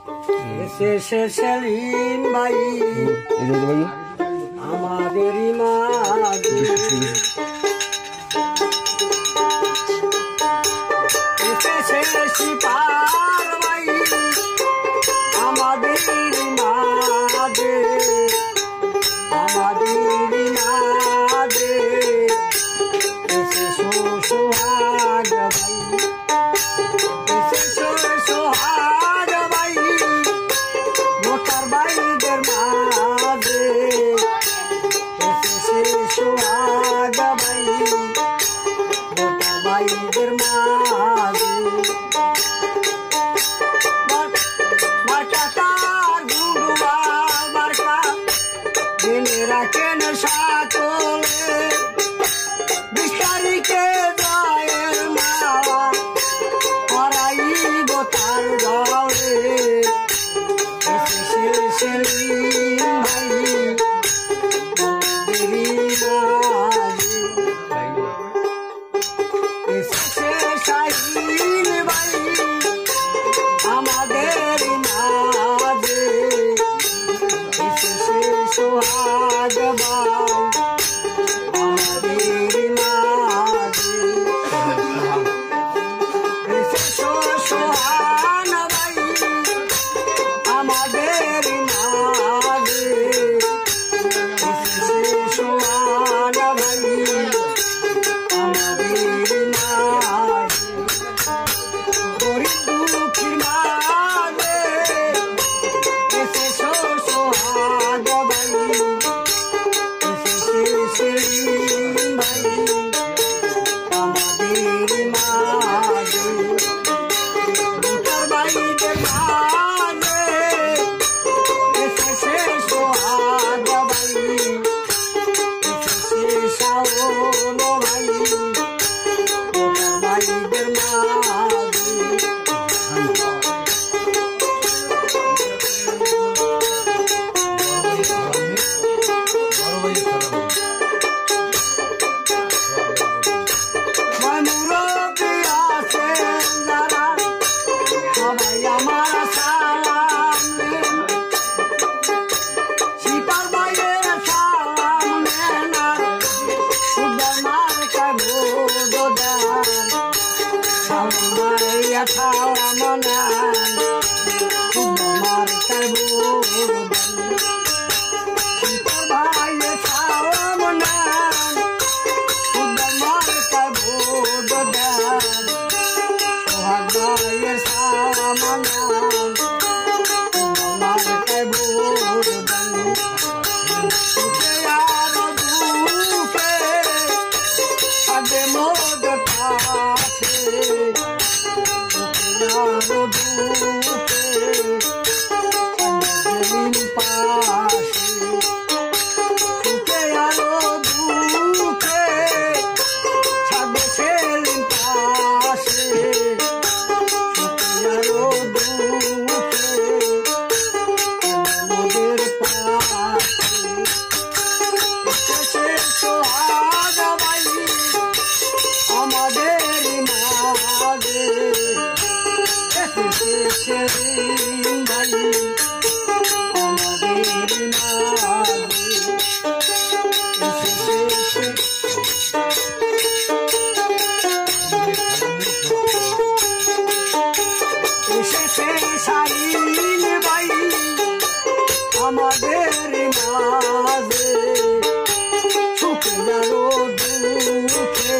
সেলিম ভাই আমাদেরই মাঝে সিপার ভাই আমাদেরই মাঝে আমাদেরই মাঝে সোহাগ ভাই সোহাগ ভাই মোটার ভাইদের মাঝে সোহাগ ভাই মোটার ভাইদের মাঝে মার্কা তার গুরুয়া মার্কা দিনে রাখেন সাকলে 20 তারিখে জয়ের মাওয়া করাইব তার ঘরে সেলিম ভাই শাহিন ভাই আমাদের মাঝে সোহাগ ভাই আমাদের মাঝে সোহান ভাই আমাদের মাঝে সোহান ভাই আমাদের মাঝে গরিব দুঃখীর মাঝে সোহাগ ভাই সেলিম ভাই আমাদের মাঝে মোটার ভাইদের মাঝে সোহাগ ভাই শাওন ভাই মোটার ভাইদের মাঝে মুরব্বি আছেন যারা সবাই আমার সালাম নেন সিপার ভাইয়ের সালাম নেন মার্কায় ভোট দেন সালাম ভাইয়া সালাম নেন মার্কায় ভোট দেন সিপার ভাইয়ের সালাম নেন মার্কায় ভোট দেন সোহাগ ভাইয়ের সালাম নেন মার্কায় ভোট দেন সুখে আর দুঃখে থাকে মোদ পাশে সুখে আর দুঃখে সেলিম পাশে সুখে আর দুঃখে থাকবে সেলিম পাশে সুখে আর দুঃখে মোদের পাশে সোহাগ ভাই আমাদের মাঝে সেলিম ভাই আমাদের মাঝে শাহিন ভাই আমাদের মাঝে সুখে আরো দুঃখে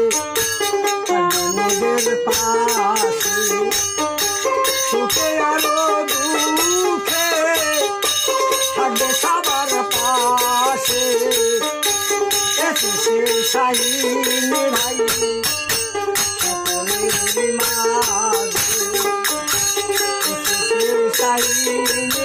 মোদের পাশে সুখে আরো দুঃখে থাকবে সবার পাশে শাহিন ভাই সকলের মাঝে শাহিন